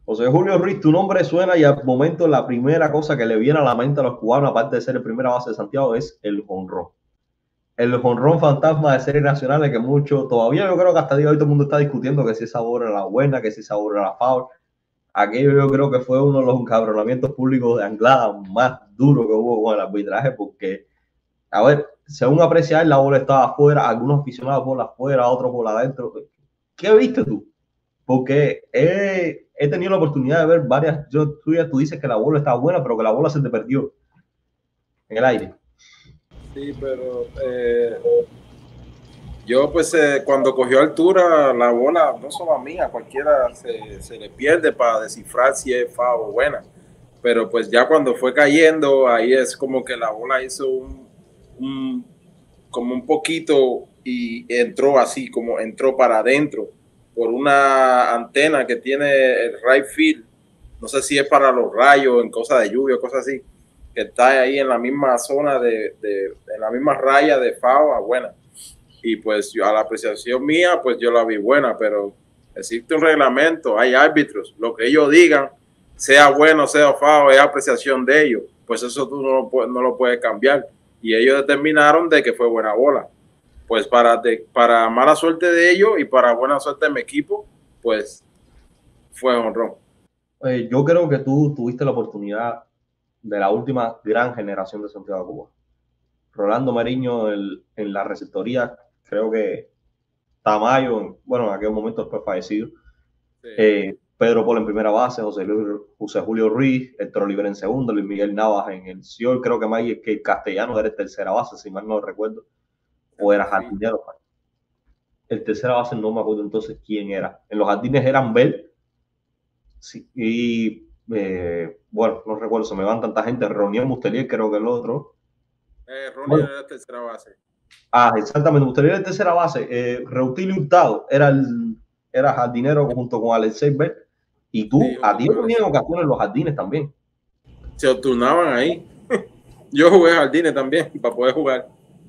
José Julio Ruiz, tu nombre suena y al momento la primera cosa que le viene a la mente a los cubanos, aparte de ser el primera base de Santiago, es el jonrón. El jonrón fantasma de series nacionales que mucho, todavía yo creo que hasta el día de hoy todo el mundo está discutiendo que si esa bola era la buena, que si esa bola era la foul. Aquello yo creo que fue uno de los encabronamientos públicos de Anglada más duros que hubo con el arbitraje, porque, a ver, según apreciar, la bola estaba afuera, algunos aficionados por afuera, otros por adentro. ¿Qué viste tú? Porque he tenido la oportunidad de ver varias. Tú dices que la bola estaba buena, pero que la bola se te perdió en el aire. Sí, pero yo pues cuando cogió altura la bola, no solo a mí, a cualquiera se le pierde para descifrar si es foul o buena. Pero pues ya cuando fue cayendo, ahí es como que la bola hizo como un poquito y entró así, como entró para adentro por una antena que tiene el right field. No sé si es para los rayos, en cosas de lluvia o cosas así, que está ahí en la misma zona en la misma raya de foul a buena. Y pues yo, a la apreciación mía, pues yo la vi buena, pero existe un reglamento, hay árbitros, lo que ellos digan, sea bueno, sea foul, es apreciación de ellos, pues eso tú no lo puedes cambiar. Y ellos determinaron de que fue buena bola. Pues para mala suerte de ellos y para buena suerte de mi equipo, pues fue honrón. Yo creo que tú tuviste la oportunidad de la última gran generación de Santiago de Cuba. Rolando Mariño en la receptoría, creo que Tamayo, bueno, en aquel momento después fallecido. Sí. Pedro Polo en primera base, José Julio Ruiz, Héctor Oliver en segundo, Luis Miguel Navas en el Ciol, creo que Mike que Castellano era el tercera base, si mal no recuerdo, o era jardinero. El tercera base no me acuerdo entonces quién era. En los jardines eran Bell, sí, y bueno, no recuerdo, se me van tanta gente, Roniel Mustelier creo que el otro. Ronnie Bueno, era tercera base. exactamente, Mustelier era el tercera base, Reutilio Hurtado era jardinero junto con Alexei Bell, y Sí, tú, a junto ti con tenían Alex. ocasiones los jardines también. Se turnaban ahí. Yo jugué jardines también para poder jugar.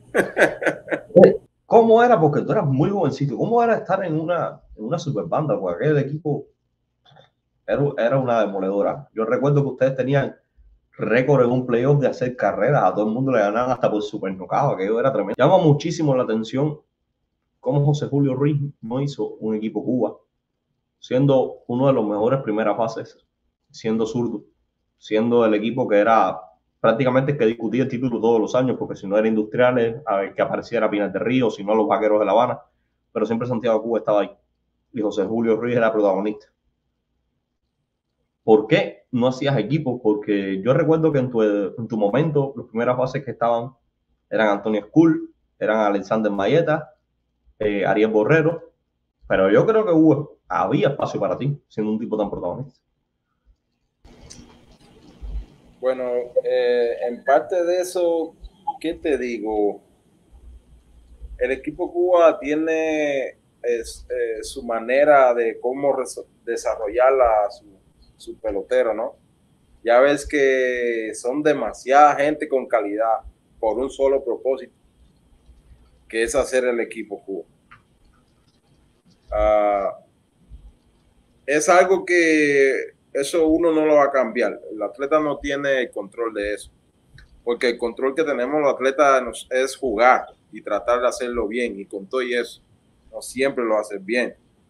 ¿Cómo era? Porque tú eras muy jovencito. ¿Cómo era estar en una super banda? Porque aquel equipo era una demoledora. Yo recuerdo que ustedes tenían récord en un playoff de hacer carreras. A todo el mundo le ganaban hasta por super nocao. Aquello era tremendo. Llama muchísimo la atención cómo José Julio Ruiz no hizo un equipo Cuba, siendo uno de los mejores primeras bases, siendo zurdo, siendo el equipo que era prácticamente que discutía el título todos los años, porque si no era Industriales, a ver que apareciera Pinar de Río, si no los Vaqueros de La Habana, pero siempre Santiago Cuba estaba ahí y José Julio Ruiz era protagonista. ¿Por qué no hacías equipo? Porque yo recuerdo que en tu momento los primeras bases que estaban eran Antonio Skull, eran Alexander Mayeta, Ariel Borrero, pero yo creo que había espacio para ti, siendo un tipo tan protagonista. Bueno, en parte de eso, ¿qué te digo? El equipo Cuba tiene su manera de cómo desarrollar su pelotero, ¿no? Ya ves que son demasiada gente con calidad por un solo propósito, que es hacer el equipo Cuba. Es algo que eso uno no lo va a cambiar. El atleta no tiene el control de eso. Porque el control que tenemos los atletas es jugar y tratar de hacerlo bien, y con todo y eso, no siempre lo haces bien.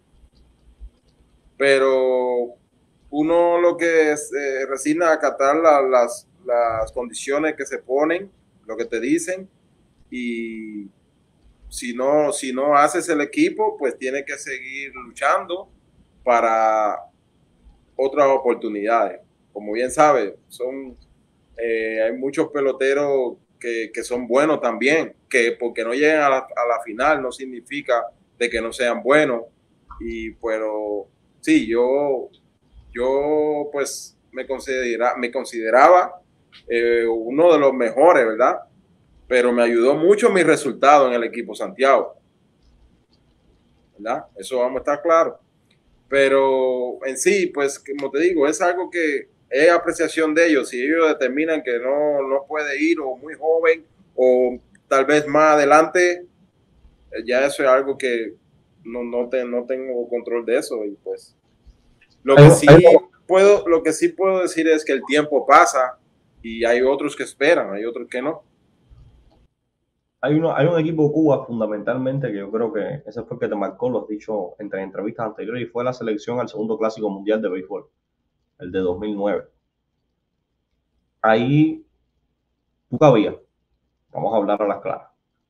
Pero uno lo que resigna a acatar las condiciones que se ponen, lo que te dicen, y si no haces el equipo, pues tienes que seguir luchando para otras oportunidades. Como bien sabes, hay muchos peloteros que son buenos también, que porque no llegan a la final no significa de que no sean buenos. Pero sí, yo pues me consideraba uno de los mejores, ¿verdad? Pero me ayudó mucho mi resultado en el equipo Santiago, ¿verdad? Eso vamos a estar claros. Pero en sí, pues como te digo, es algo que es apreciación de ellos. Si ellos determinan que no puede ir o muy joven o tal vez más adelante, ya eso es algo que no tengo control de eso. Y pues lo que sí, lo que sí puedo decir es que el tiempo pasa y hay otros que esperan, hay otros que no. Hay un equipo de Cuba fundamentalmente que yo creo que ese fue el que te marcó, lo has dicho entre entrevistas anteriores, y fue la selección al segundo clásico mundial de béisbol, el de 2009. Ahí tú cabías, vamos a hablar a las claras.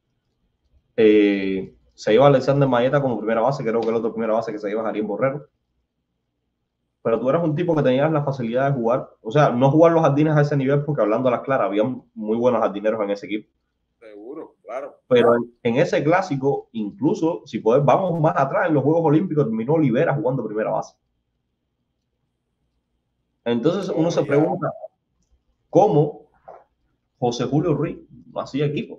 Se iba Alexander Mayeta como primera base, creo que el otro primera base que se iba Jarín Borrero. Pero tú eras un tipo que tenías la facilidad de jugar, o sea, no jugar los jardines a ese nivel, porque hablando a las claras, había muy buenos jardineros en ese equipo. Seguro, claro. Pero en ese clásico, incluso si podés, vamos más atrás, en los Juegos Olímpicos terminó Olivera jugando primera base. Entonces uno se pregunta, ¿cómo José Julio Ruiz no hacía equipo?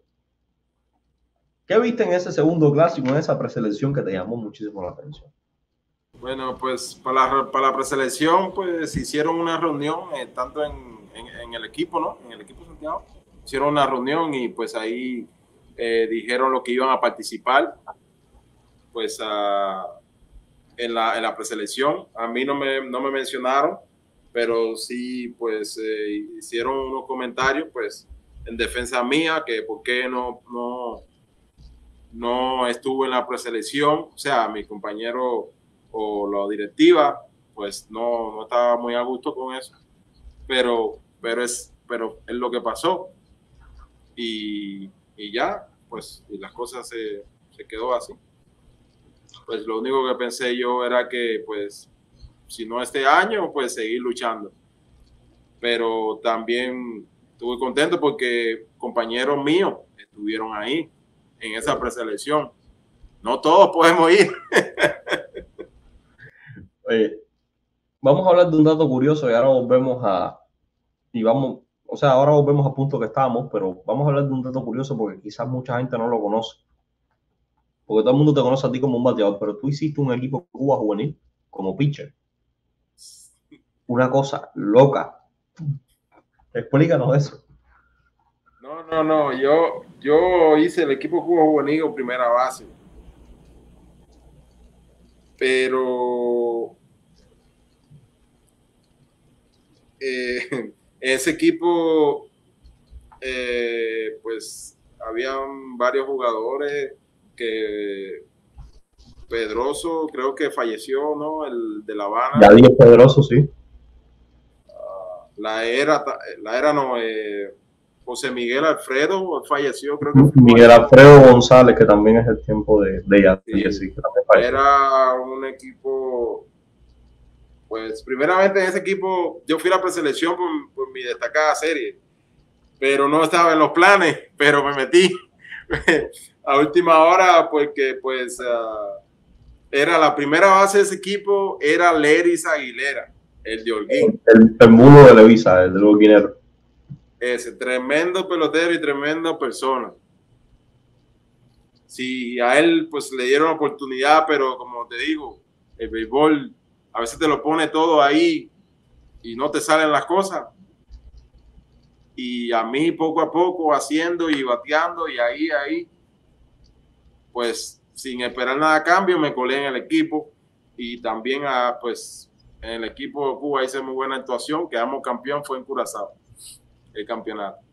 ¿Qué viste en ese segundo clásico, en esa preselección que te llamó muchísimo la atención? Bueno, pues para la preselección, pues hicieron una reunión, tanto en el equipo, ¿no? En el equipo Santiago. Hicieron una reunión y pues ahí dijeron lo que iban a participar, pues en la preselección. A mí no me mencionaron, pero sí, pues hicieron unos comentarios, pues en defensa mía, que por qué no estuve en la preselección. O sea, mi compañero o la directiva, pues no estaba muy a gusto con eso, pero es lo que pasó y ya, pues y las cosas se quedó así. Pues lo único que pensé yo era que, pues, si no este año, pues seguir luchando. Pero también estuve contento porque compañeros míos estuvieron ahí en esa preselección. No todos podemos ir. Vamos a hablar de un dato curioso y ahora volvemos ahora volvemos al punto que estábamos, pero vamos a hablar de un dato curioso porque quizás mucha gente no lo conoce. Porque todo el mundo te conoce a ti como un bateador, pero tú hiciste un equipo Cuba juvenil como pitcher. Una cosa loca. Explícanos eso. No. Yo hice el equipo Cuba juvenil en primera base. Pero ese equipo, pues habían varios jugadores que Pedroso creo que falleció, ¿no? El de La Habana. Yadier Pedroso, sí. La era no, José Miguel Alfredo falleció, creo que Miguel Alfredo González, que también es el tiempo de Yadier, sí, era un equipo. Pues primeramente en ese equipo yo fui a la preselección por mi destacada serie, pero no estaba en los planes, pero me metí a última hora porque pues era la primera base de ese equipo, era Leris Aguilera, el de Holguín. El mulo de Levisa, el de los guineros. Ese tremendo pelotero y tremenda persona. Sí, a él pues le dieron oportunidad, pero como te digo, el béisbol a veces te lo pone todo ahí y no te salen las cosas. Y a mí poco a poco haciendo y bateando y ahí, pues sin esperar nada a cambio me colé en el equipo y también pues en el equipo de Cuba hice muy buena actuación, quedamos campeón, fue en Curazao el campeonato.